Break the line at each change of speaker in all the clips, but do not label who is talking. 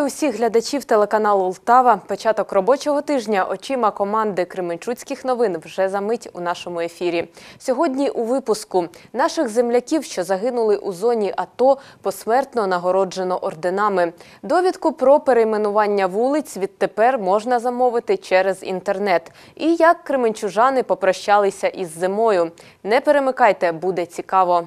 Вітаю усіх глядачів телеканалу «Лтава». Початок робочого тижня очима команди Кременчуцьких новин вже за мить у нашому ефірі. Сьогодні у випуску наших земляків, що загинули у зоні АТО, посмертно нагороджено орденами. Довідку про перейменування вулиць відтепер можна замовити через інтернет. І як кременчужани попрощалися із зимою. Не перемикайте, буде цікаво.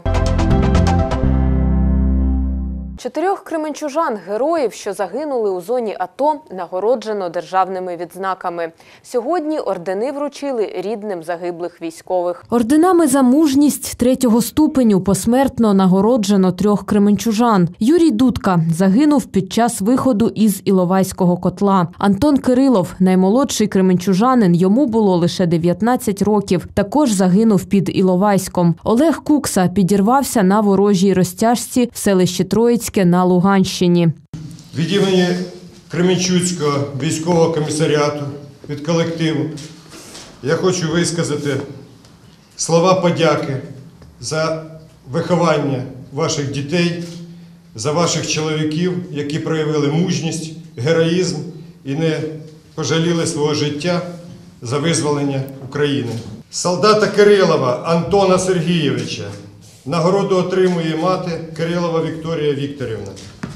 4 кременчужан, героїв, що загинули у зоні АТО, нагороджено державними відзнаками. Сьогодні ордени вручили рідним загиблих військових. Орденами за мужність 3-го ступеню посмертно нагороджено 3 кременчужан. Юрій Дудка загинув під час виходу із Іловайського котла. Антон Кирилов, наймолодший кременчужанин, йому було лише 19 років, також загинув під Іловайськом. Олег Кукса підірвався на ворожій розтяжці в селищі Троїцьке на Луганщині.
Від імені Кременчуцького військового комісаріату, від колективу, я хочу висказати слова подяки за виховання ваших дітей, за ваших чоловіків, які проявили мужність, героїзм і не пожаліли свого життя за визволення України. Солдата Кирилова Антона Сергійовича нагороду отримує мати Кирилова Вікторія Вікторівна.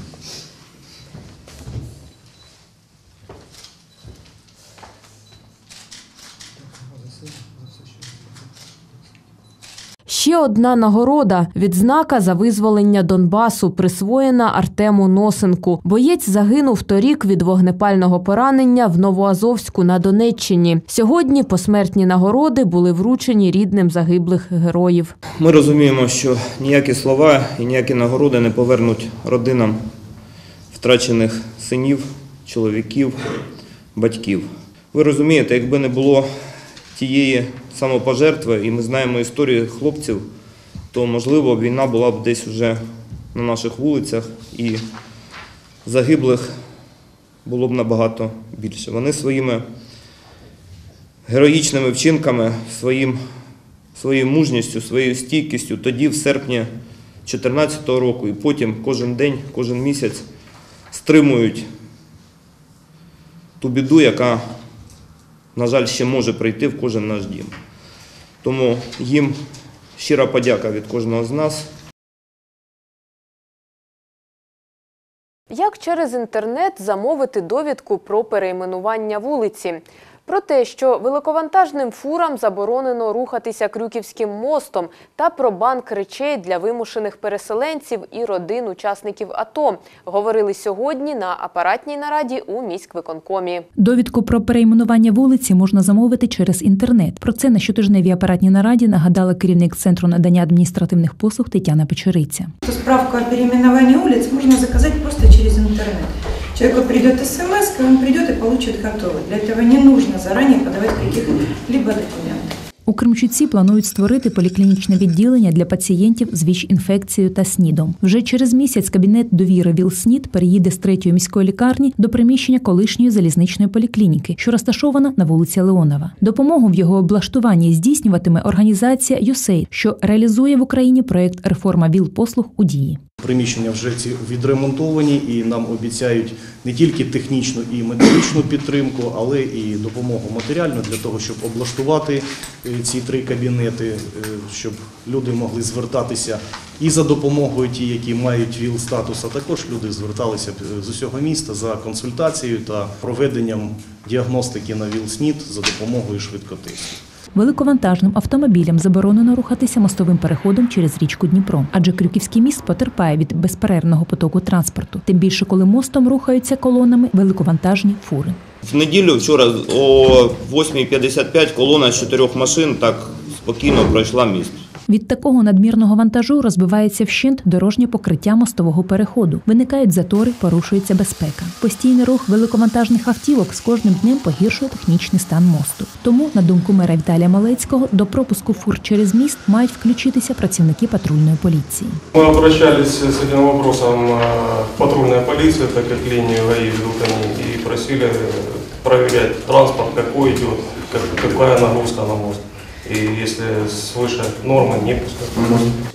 Ще одна нагорода – відзнака за визволення Донбасу, присвоєна Артему Носенку. Боєць загинув торік від вогнепального поранення в Новоазовську на Донеччині. Сьогодні посмертні нагороди були вручені рідним загиблих героїв.
Ми розуміємо, що ніякі слова і ніякі нагороди не повернуть родинам втрачених синів, чоловіків, батьків. Ви розумієте, якби не було тієї самопожертви, і ми знаємо історію хлопців, то, можливо, війна була б десь вже на наших вулицях і загиблих було б набагато більше. Вони своїми героїчними вчинками, своєю мужністю, своєю стійкістю тоді, в серпні 2014 року, і потім кожен день, кожен місяць стримують ту біду, яка, на жаль, ще може прийти в кожен наш дім. Тому їм щира подяка від кожного з нас.
Як через інтернет замовити довідку про перейменування вулиці? Про те, що великовантажним фурам заборонено рухатися Крюківським мостом, та про банк речей для вимушених переселенців і родин учасників АТО, говорили сьогодні на апаратній нараді у міськвиконкомі.
Довідку про перейменування вулиці можна замовити через інтернет. Про це на щотижневій апаратній нараді нагадала керівник Центру надання адміністративних послуг Тетяна Печериця.
Справку о переименовании улиц можно заказать просто через интернет. Человеку придет смс, он придет и получит готовый. Для этого не нужно заранее подавать каких-либо документов.
У Кременчуці планують створити поліклінічне відділення для пацієнтів з ВІЧ-інфекцією та СНІДом. Вже через місяць кабінет довіри ВІЛ-СНІД переїде з 3-ї міської лікарні до приміщення колишньої залізничної поліклініки, що розташована на вулиці Леонова. Допомогу в його облаштуванні здійснюватиме організація USAID, що реалізує в Україні проєкт «Реформа ВІЛ-послуг у дії».
Приміщення вже ці відремонтовані і нам обіцяють не тільки технічну і методичну підтримку, але і допомогу матеріальну для того, щоб облаштувати ці 3 кабінети, щоб люди могли звертатися і за допомогою ті, які мають ВІЛ-статус, а також люди зверталися з усього міста за консультацією та проведенням діагностики на ВІЛ-СНІД за допомогою швидкотестів.
Великовантажним автомобілям заборонено рухатися мостовим переходом через річку Дніпро, адже Крюківський міст потерпає від безперервного потоку транспорту. Тим більше, коли мостом рухаються колонами великовантажні фури.
В неділю вчора о 8:55 колона з 4 машин так спокійно пройшла міст.
Від такого надмірного вантажу розбивається вщент дорожнє покриття мостового переходу. Виникають затори, порушується безпека. Постійний рух великовантажних автівок з кожним днем погіршує технічний стан мосту. Тому, на думку мера Віталія Малецького, до пропуску фур через міст мають включитися працівники патрульної поліції.
Ми обращались з цим вопросом в патрульную полицию, так как линию ГАИ ведут они, и просили проверять транспорт, какой идет, какая нагрузка на мост. И если свыше нормы, не пускать.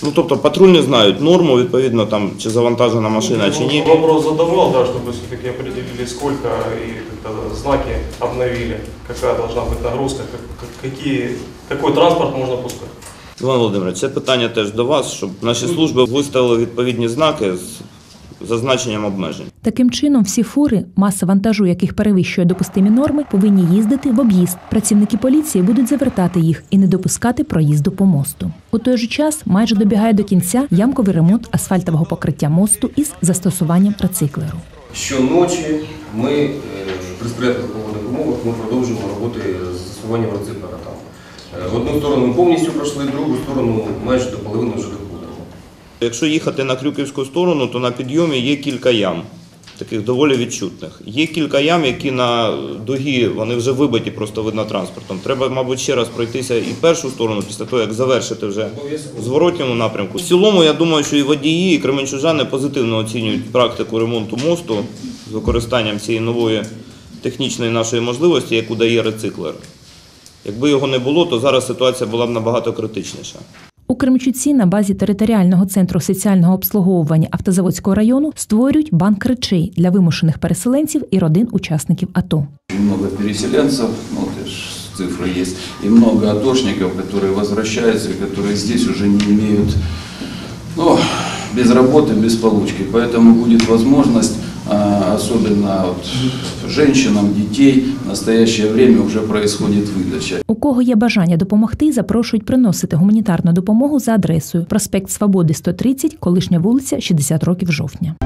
Ну, тобто патрульні знають норму, відповідно, там, чи завантажена машина, чи ні.
Вопрос задавал, да, чтобы все-таки определили, сколько и как-то знаки обновили, какая должна быть нагрузка, какой транспорт можно пускать.
Іван Володимирович, це питання теж до вас, щоб наші служби виставили відповідні знаки з зазначенням обмежень.
Таким чином, всі фури, маса вантажу яких перевищує допустимі норми, повинні їздити в об'їзд. Працівники поліції будуть завертати їх і не допускати проїзду по мосту. У той же час майже добігає до кінця ямковий ремонт асфальтового покриття мосту із застосуванням рециклеру.
Щоночі ми при сприятливих погодних умовах продовжуємо роботи з застосуванням рециклера. В одну сторону ми повністю пройшли, в другу сторону майже до половини вже доходимо.
Якщо їхати на Крюківську сторону, то на підйомі є кілька ям, таких доволі відчутних. Є кілька ям, які на дугі, вони вже вибиті, просто видно транспортом. Треба, мабуть, ще раз пройтися і першу сторону, після того, як завершити вже в зворотньому напрямку. В цілому, я думаю, що і водії, і кременчужани позитивно оцінюють практику ремонту мосту з використанням цієї нової технічної нашої можливості, яку дає рециклер. Якби його не було, то зараз ситуація була б набагато критичніша.
У Кременчуці на базі територіального центру соціального обслуговування Автозаводського району створюють банк речей для вимушених переселенців і родин учасників АТО.
Много переселенцев, цифры есть, и много атошников, которые возвращаются, которые здесь уже не имеют, без работы, без получки. Поэтому будет возможность, особенно женщинам, детей, в настоящее время уже происходит выдача.
У кого є бажання допомогти, запрошують приносити гуманітарну допомогу за адресою: проспект Свободи, 130, колишня вулиця, 60 років жовтня.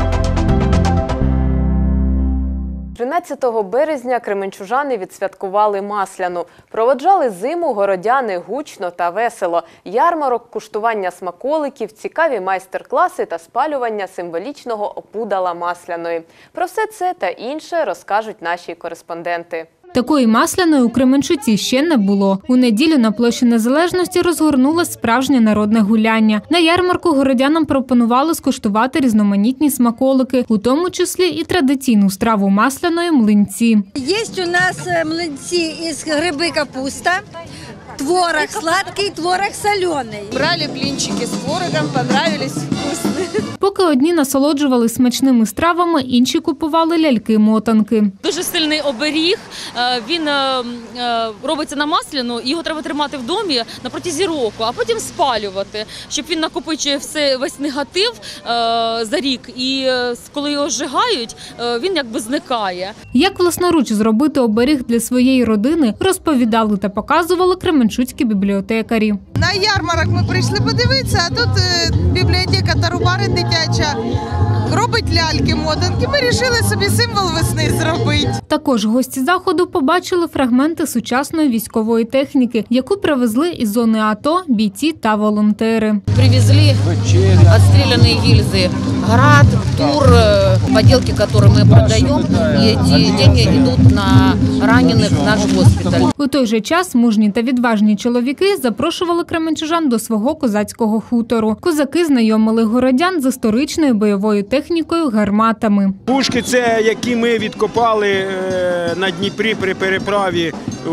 13 березня кременчужани відсвяткували Масляну. Проводжали зиму городяни гучно та весело. Ярмарок, куштування смаколиків, цікаві майстер-класи та спалювання символічного опудала масляної. Про все це та інше розкажуть наші кореспонденти.
Такої масляної у Кременчуці ще не було. У неділю на площі Незалежності розгорнулось справжнє народне гуляння. На ярмарку городянам пропонували скуштувати різноманітні смаколики, у тому числі і традиційну страву масляної – млинці.
Є у нас млинці із гриби капуста, творог сладкий, творог солений.
Брали блинчики з творогом, понравились, вкусні.
Поки одні насолоджували смачними стравами, інші купували ляльки-мотанки.
Дуже сильний оберіг, він робиться на масляну, його треба тримати в домі на протязі року, а потім спалювати, щоб він накопичує весь негатив за рік, і коли його зжигають, він якби зникає.
Як власноруч зробити оберіг для своєї родини, розповідали та показували кременчуцькі бібліотекарі.
На ярмарок ми прийшли подивитися, а тут бібліотека Тарубари дитяча робить ляльки-мотанки. Ми вирішили собі символ весни зробити.
Також гості заходу побачили фрагменти сучасної військової техніки, яку привезли із зони АТО бійці та волонтери.
Привезли відстріляні гільзи, град, тур, поділки, які ми продаємо, і ці гроші йдуть на ранених в наш госпіталь.
У той же час мужні та відважні чоловіки запрошували кременчужан до свого козацького хутору. Козаки знайомили городян з історичною бойовою технікою, гарматами.
Пушки – це які ми відкопали на Дніпрі при переправі у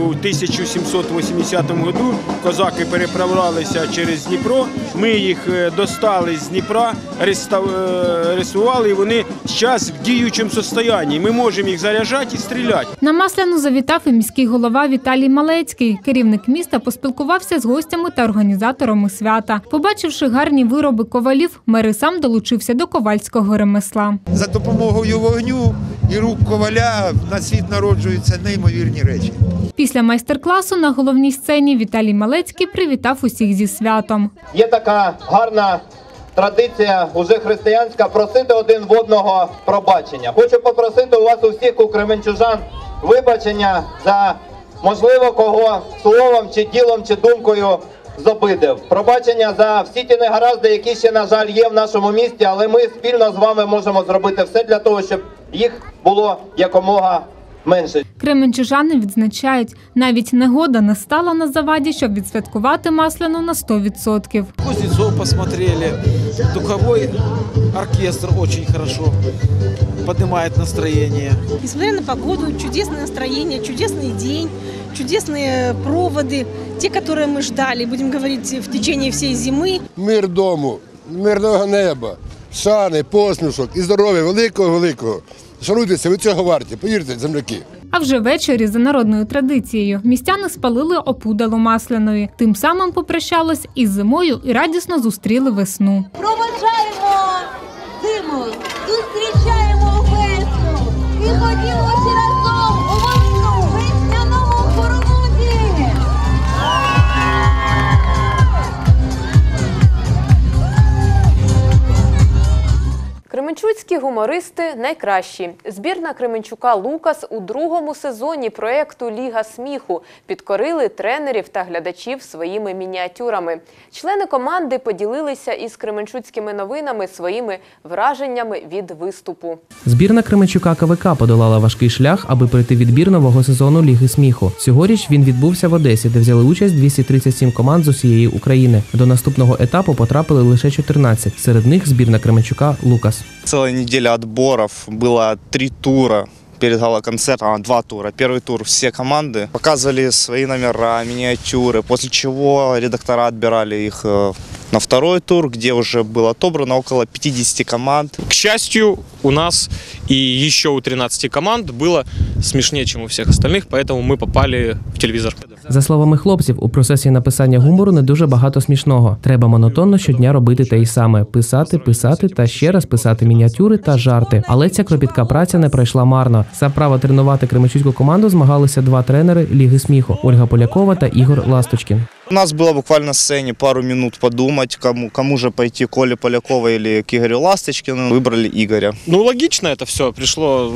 1780 році. Козаки переправлялися через Дніпро, ми їх достали з Дніпра, реставрували, і вони зараз в діючому стані. Ми можемо їх заряджати і стріляти.
На Масляну завітав і міський голова Віталій Малецький. Керівник міста поспілкувався з гостями та організаторами свята. Побачивши гарні вироби ковалів, мер і сам долучився до ковальського ремесла.
За допомогою вогню і рук коваля на світ народжуються неймовірні речі.
Після майстер-класу на головній сцені Віталій Малецький привітав усіх зі святом.
Є така гарна традиція, уже християнська, просити один в одного пробачення. Хочу попросити у вас усіх, у кременчужан, вибачення за, можливо, кого словом, чи ділом, чи думкою зобидив. Пробачення за всі ті негаразди, які ще, на жаль, є в нашому місті, але ми спільно з вами можемо зробити все для того, щоб їх було якомога менше.
Кременчужани відзначають, навіть негода не стала на заваді, щоб відсвяткувати Масляну на 100%.
Кузнецов посмотрели, духовой оркестр очень хорошо поднимает настроение.
Несмотря на погоду, чудесное настроение, чудесный день. чудесные проводы, те, которые мы ждали, будем говорить, в течение всей зимы.
Мир дому, мирного неба, шани, посмішок і здоров'я великого-великого. Шануйтеся, ви цього варті, повірте, земляки.
А вже ввечері, за народною традицією, містяни спалили опудало масляної. Тим самим попрощались із зимою і радісно зустріли весну.
Проводжаємо зиму, зустрічаємо весну і ходімо всі разом у вовну весняному хороводі.
Кременчуцькі гумористи найкращі. Збірна Кременчука «Лукас» у другому сезоні проєкту «Ліга сміху» підкорили тренерів та глядачів своїми мініатюрами. Члени команди поділилися із кременчуцькими новинами своїми враженнями від виступу.
Збірна Кременчука КВК подолала важкий шлях, аби пройти відбір нового сезону «Ліги сміху». Цьогоріч він відбувся в Одесі, де взяли участь 237 команд з усієї України. До наступного етапу потрапили лише 14. Серед них збірна Кременчука «Лукас».
Целая неделя отборов, было 3 тура перед гала-концертом, 2 тура. Первый тур все команды показывали свои номера, миниатюры, после чего редактора отбирали их на второй тур, где уже было отобрано около 50 команд.
К счастью, у нас и еще у 13 команд было смешнее, чем у всех остальных, поэтому мы попали в телевизор.
За словами хлопців, у процесі написання гумору не дуже багато смішного. Треба монотонно щодня робити те й саме – писати та ще раз писати мініатюри та жарти. Але ця кропітка праця не пройшла марно. За право тренувати кременчуцьку команду змагалися 2 тренери Ліги сміху – Ольга Полякова та Ігор Ласточкін.
У нас было буквально на сцене пару минут подумать, кому же пойти, Коле Поляковой или к Игорю Ласточкину. Выбрали Игоря.
Ну, логично это все. Пришло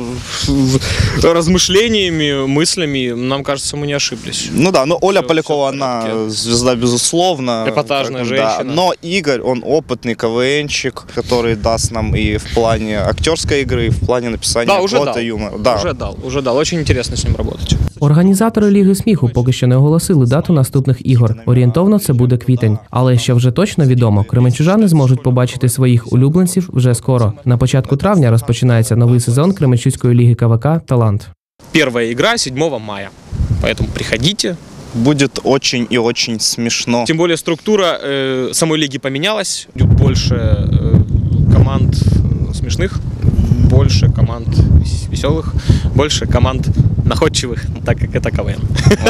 размышлениями, мыслями. Нам кажется, мы не ошиблись.
Ну да, но Оля Полякова, она звезда, безусловно.
Эпатажная женщина.
Да. Но Игорь, он опытный КВНщик, который даст нам и в плане актерской игры, и в плане написания плота, юмора. Да,
уже дал. Очень интересно с ним работать.
Організатори Ліги сміху поки що не оголосили дату наступних ігор. Орієнтовно це буде квітень. Але що вже точно відомо, кременчужани зможуть побачити своїх улюбленців вже скоро. На початку травня розпочинається новий сезон Кременчуцької ліги КВК «Талант».
Первая игра 7 мая, поэтому приходите.
Будет очень и очень смешно.
Тем более структура самой лиги поменялась, больше команд смешных, больше команд веселых, больше команд находчивих, так як це КВН.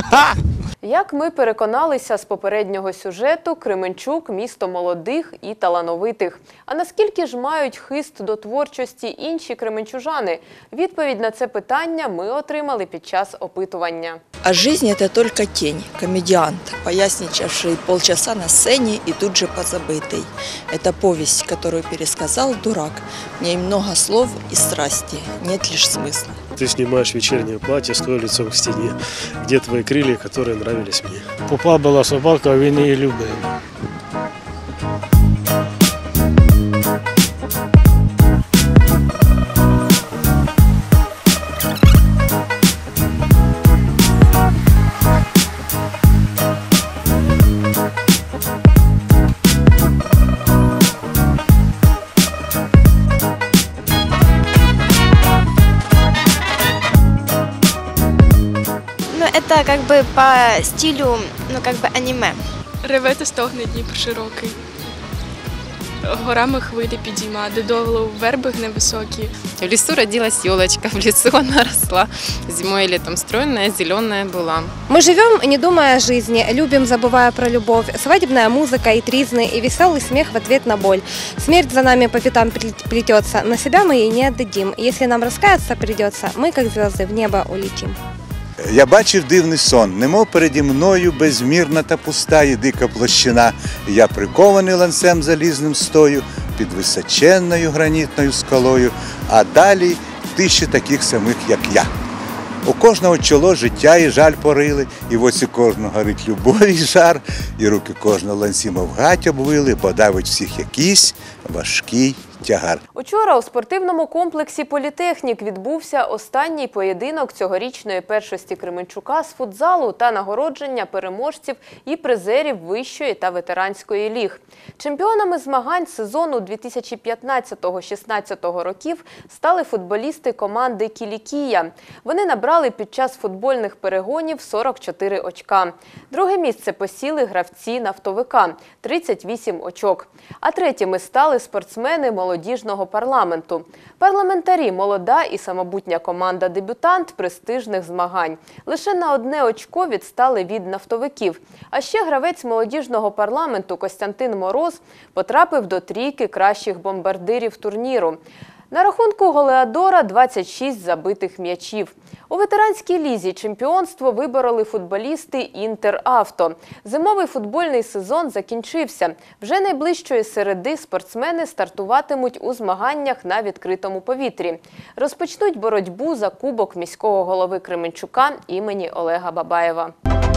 Як ми переконалися з попереднього сюжету, Кременчук – місто молодих і талановитих. А наскільки ж мають хист до творчості інші кременчужани? Відповідь на це питання ми отримали під час опитування.
А жизнь – это только тень, комедиант, поясничавший полчаса на сцене и тут же позабытый. Это повесть, которую пересказал дурак. В ней много слов и страсти, нет лишь смысла.
Ты снимаешь вечернее платье, стоя лицом к стене. Где твои крылья, которые нравились мне? Попа была собака, а вы не любим.
Это как бы по стилю, аниме.
Реве та стогне Дніпр широкий, горами хвилі підійма, додолу верби невисокі.
В лесу родилась елочка, в лесу она росла, зимой и летом стройная, зеленая была.
Мы живем, не думая о жизни, любим, забывая про любовь. Свадебная музыка и тризны, и веселый смех в ответ на боль. Смерть за нами по пятам плетется, на себя мы ей не отдадим. Если нам раскаяться придется, мы, как звезды, в небо улетим.
Я бачив дивний сон, немов переді мною безмірна та пуста і дика площина. Я прикований ланцем залізним стою під височенною гранітною скалою, а далі тисячі таких самих, як я. У кожного чоло життя і жаль порили, і в оці кожного горить любов і жар, і руки кожного ланці мов гать обвили, бо давить всіх якийсь важкий тягар.
Учора у спортивному комплексі «Політехнік» відбувся останній поєдинок цьогорічної першості Кременчука з футзалу та нагородження переможців і призерів вищої та ветеранської ліг. Чемпіонами змагань сезону 2015-16 років стали футболісти команди «Кілікія». Вони набрали під час футбольних перегонів 44 очка. Друге місце посіли гравці «Нафтовика» – 38 очок. А третіми стали спортсмени молодіжного парламенту. Парламентарі – молода і самобутня команда «Дебютант» престижних змагань. Лише на одне очко відстали від нафтовиків. А ще гравець молодіжного парламенту Костянтин Мороз потрапив до трійки кращих бомбардирів турніру. На рахунку голеадора 26 забитих м'ячів. У ветеранській лізі чемпіонство вибороли футболісти «Інтеравто». Зимовий футбольний сезон закінчився. Вже найближчої середи спортсмени стартуватимуть у змаганнях на відкритому повітрі. Розпочнуть боротьбу за кубок міського голови Кременчука імені Олега Бабаєва.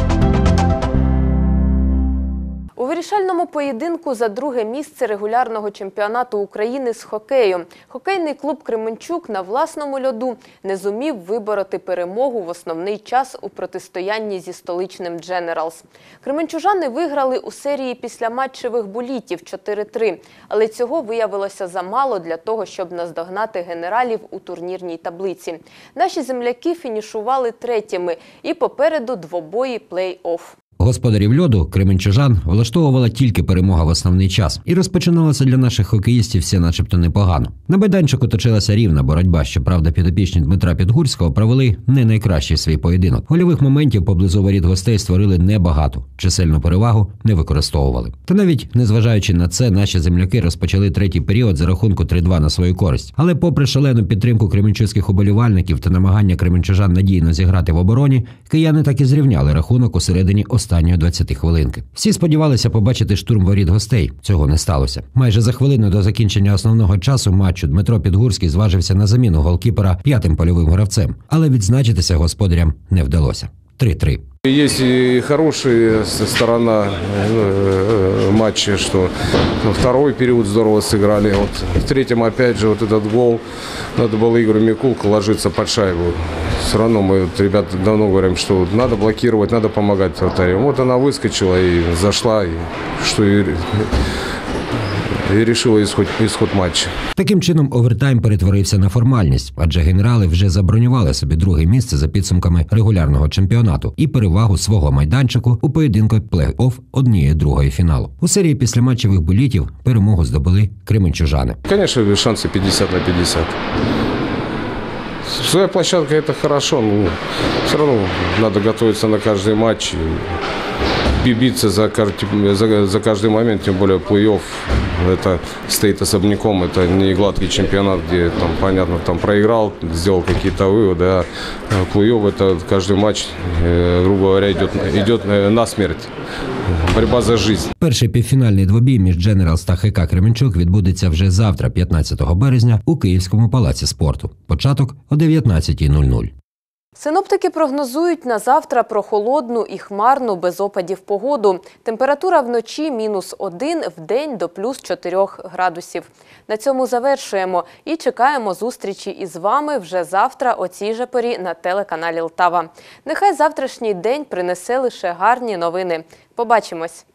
У вирішальному поєдинку за друге місце регулярного чемпіонату України з хокею хокейний клуб «Кременчук» на власному льоду не зумів вибороти перемогу в основний час у протистоянні зі столичним «Дженералс». Кременчужани виграли у серії післяматчевих булітів 4-3, але цього виявилося замало для того, щоб наздогнати генералів у турнірній таблиці. Наші земляки фінішували третіми і попереду двобої плей-офф.
Господарів льоду, кременчужан, влаштовувала тільки перемога в основний час. І розпочиналося для наших хокеїстів все начебто непогано. На майданчику точилася рівна боротьба, щоправда, підопічні Дмитра Підгурського провели не найкращий свій поєдинок. Гольових моментів поблизу воріт гостей створили небагато, чисельну перевагу не використовували. Та навіть незважаючи на це, наші земляки розпочали третій період за рахунку 3-2 на свою користь. Але попри шалену підтримку кременчуцьких уболівальників та намагання кременчужан надійно зіграти в обороні, кияни так і зрівняли рахунок у середині останньої 20 хвилинки. Всі сподівалися побачити штурм воріт гостей. Цього не сталося. Майже за хвилину до закінчення основного часу матчу Дмитро Підгурський зважився на заміну голкіпера п'ятим польовим гравцем. Але відзначитися господарям не вдалося. 3-3.
Есть и хорошая сторона матча, что второй период здорово сыграли. Вот в третьем опять же вот этот гол. Надо было Игорю Микулку ложиться под шайбу. Все равно мы, ребята, давно говорим, что надо блокировать, надо помогать вратарям. Вот она выскочила и зашла, и что и вирішила ісход матчу.
Таким чином, овертайм перетворився на формальність, адже генерали вже забронювали собі друге місце за підсумками регулярного чемпіонату і перевагу свого майданчику у поєдинку плей-офф 1/2 фіналу. У серії післяматчевих булітів перемогу здобули кременчужани.
Звісно, шанси 50 на 50. Своя площадка – это хорошо, но все равно надо готовиться на каждый матч. Биться за каждый момент, тем более плей-офф, это стоит особняком, это не гладкий чемпионат, где там, понятно, там проиграл, сделал какие-то выводы, а плей-офф это каждый матч, грубо говоря, идет на смерть. Боротьба за життя.
Перший півфінальний двобій між «Дженералс» та ХК «Кременчук» відбудеться вже завтра, 15 березня, у Київському палаці спорту. Початок о 19:00.
Синоптики прогнозують на завтра прохолодну і хмарну без опадів погоду. Температура вночі -1, вдень до +4 градусів. На цьому завершуємо і чекаємо зустрічі із вами вже завтра о цій же порі на телеканалі Лтава. Нехай завтрашній день принесе лише гарні новини. Побачимось!